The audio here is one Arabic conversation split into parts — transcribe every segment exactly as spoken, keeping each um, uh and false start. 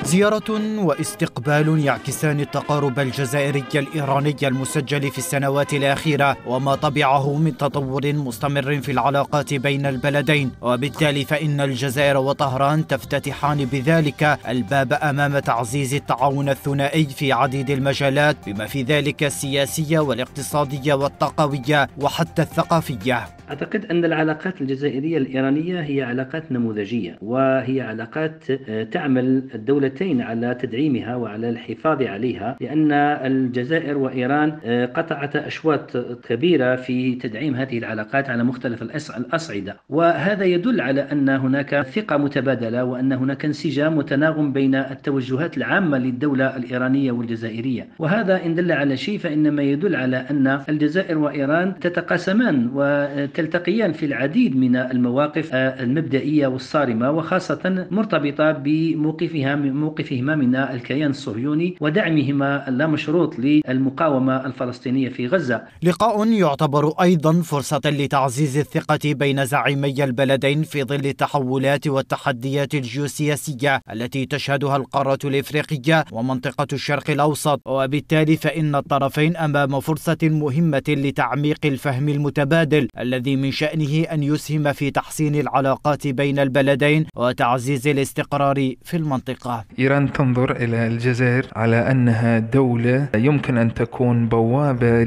زيارة واستقبال يعكسان التقارب الجزائري الإيراني المسجل في السنوات الأخيرة وما طبعه من تطور مستمر في العلاقات بين البلدين، وبالتالي فإن الجزائر وطهران تفتتحان بذلك الباب أمام تعزيز التعاون الثنائي في عديد المجالات بما في ذلك السياسية والاقتصادية والطاقوية وحتى الثقافية. أعتقد أن العلاقات الجزائرية الإيرانية هي علاقات نموذجية، وهي علاقات تعمل الدولتين على تدعيمها وعلى الحفاظ عليها، لأن الجزائر وإيران قطعتا أشواط كبيرة في تدعيم هذه العلاقات على مختلف الأصعدة، وهذا يدل على أن هناك ثقة متبادلة وأن هناك انسجام وتناغم بين التوجهات العامة للدولة الإيرانية والجزائرية. وهذا إن دل على شيء فإنما يدل على أن الجزائر وإيران تتقاسمان و تلتقيان في العديد من المواقف المبدئية والصارمة، وخاصة مرتبطة بموقفها موقفهما من الكيان الصهيوني ودعمهما اللامشروط للمقاومة الفلسطينية في غزة. لقاء يعتبر أيضا فرصة لتعزيز الثقة بين زعيمي البلدين في ظل التحولات والتحديات الجيوسياسية التي تشهدها القارة الإفريقية ومنطقة الشرق الأوسط، وبالتالي فإن الطرفين أمام فرصة مهمة لتعميق الفهم المتبادل الذي من شأنه أن يسهم في تحسين العلاقات بين البلدين وتعزيز الاستقرار في المنطقة. إيران تنظر إلى الجزائر على أنها دولة يمكن أن تكون بوابة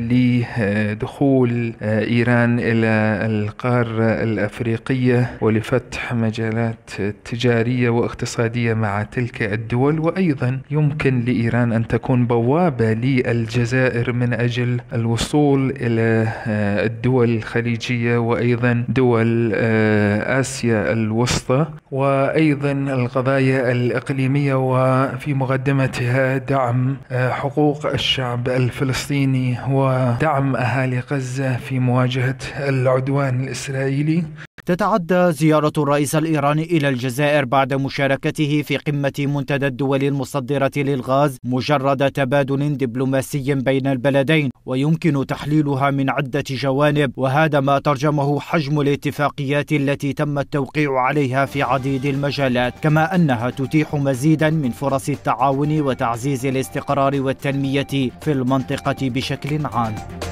لدخول إيران إلى القارة الأفريقية ولفتح مجالات تجارية واقتصادية مع تلك الدول، وأيضا يمكن لإيران أن تكون بوابة للجزائر من أجل الوصول إلى الدول الخليجية وأيضا دول آسيا الوسطى، وأيضا القضايا الإقليمية وفي مقدمتها دعم حقوق الشعب الفلسطيني ودعم أهالي غزة في مواجهة العدوان الإسرائيلي. تتعدى زيارة الرئيس الإيراني إلى الجزائر بعد مشاركته في قمة منتدى الدول المصدرة للغاز مجرد تبادل دبلوماسي بين البلدين، ويمكن تحليلها من عدة جوانب، وهذا ما ترجمه حجم الاتفاقيات التي تم التوقيع عليها في عديد المجالات، كما أنها تتيح مزيدا من فرص التعاون وتعزيز الاستقرار والتنمية في المنطقة بشكل عام.